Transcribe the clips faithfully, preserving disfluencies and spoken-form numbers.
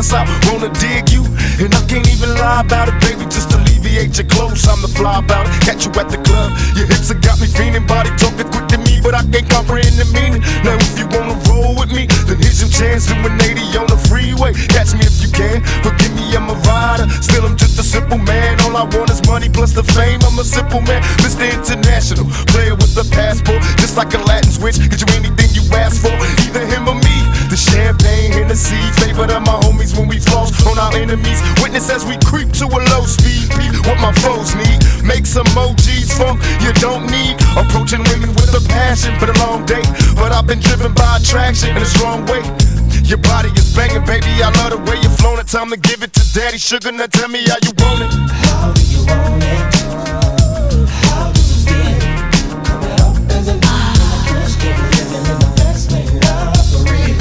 ass, I wanna dig you. And I can't even lie about it, baby, just alleviate your clothes. I'm the fly about it, catch you at the club. Your hips have got me feeling, body talking quick to me, but I can't comprehend the meaning. Now if you wanna roll with me, then here's your chance, doing eighty on the freeway. Catch me if you can, forgive me, I'm a rider. Still, I'm just a simple man. All I want is money plus the fame. I'm a simple man, Mister International, player with a passport, just like a Latin switch. Get you anything you ask for, either him or me. The champagne, Hennessy, favorite of my homies when we floss on our enemies. Witness as we creep to a low speed. Beat what my foes need. Make some emojis funk you don't need. Approaching women with a passion for the long day, but I've been driven by attraction in a strong way. Your body is banging, baby, I love the way you're flowing. Time to give it to Daddy Sugar. Now tell me how you want it. How do you want it? How does it feel? Coming up as an eye in the cash game, living in the fast lane of the real.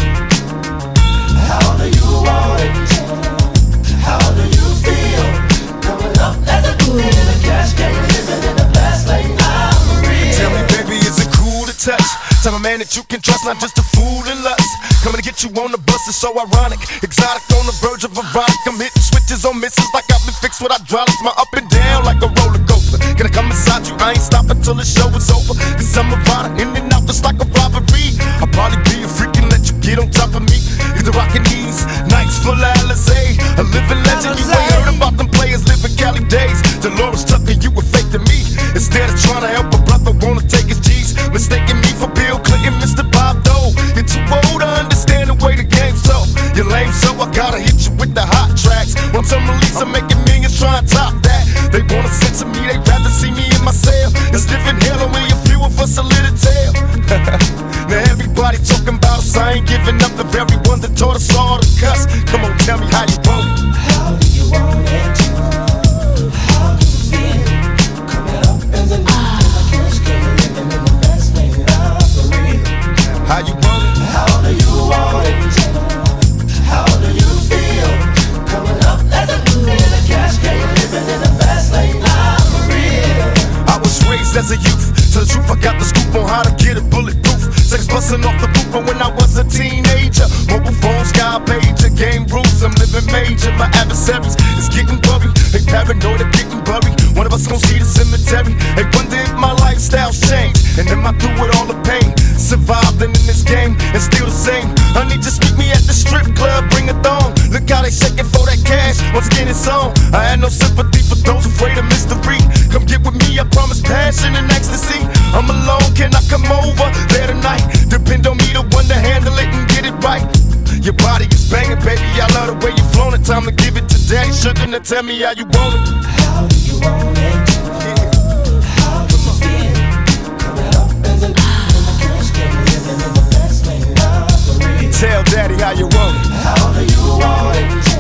How do you want it? How do you feel? Coming up as a eye in the cash game, living in the fast lane of the real. Tell me, baby, is it cool to touch? Type of man that you can trust, not just a fool in lust. Coming to get you on the bus is so ironic. Exotic on the verge of erotic. I'm hitting switches on misses like I've been fixed with hydraulics. My up and down like a roller coaster. Can I come inside you? I ain't stopping till the show is over. Cause I'm a rider in and out just like a robbery. I'll probably be a freak and let you get on top of me. Cause the rockin' these nights full of Alizé. A living legend, you ain't heard about them players living Cali days. Dolores Tucker, you were fake to me. Instead of trying to help a brother, wanna take his G's. Mistaking me for Bill Clinton, Mister Bob Dole. You're too old to understand the way the game's tough. You're lame, so I gotta hit you with the hot tracks. Once I'm released, I'm making millions trying to top that. They wanna censor me, they'd rather see me in my cell. It's living hell, only a few of us a little tale. Now everybody talking about us, I ain't giving up. The very ones that taught us all to cuss. Come on, tell me how you want it. How do you want it? How does it feel? Coming up as an eye in the cash game, living in the fast lane of the real. How you want it? How do you want it? How do you feel? Coming up as a eye in the cash game, living in the fast lane of the real. I was raised as a youth. Tell the truth, I got the scoop on how to get it bulletproof. Sex busting off the roof, but when I was a teenager, mobile phone, sky pager, game rules, I'm living major. My adversaries is getting worried. They paranoid of getting buried. One of us gon' see the cemetery. They wonder if my lifestyle's changed, and am I through with all the pain? Surviving in this game and still the same. Honey, just meet me at the strip club, bring a thong. Look how they shaking for that cash. Once again, it's on. I had no sympathy for those afraid of mystery. Come get with me, I promise passion and ecstasy. I'm alone, can I come over there tonight? Depend on me to one to handle it and get it right. Your body is banging, baby, I love the way you're flowing. Time to give it to Daddy Sugar. Now tell me how you want it. How do you want it? How does it feel? Coming up as an eye in the cash game, living in the fast lane of the real. Tell Daddy how you want it. How do you want it?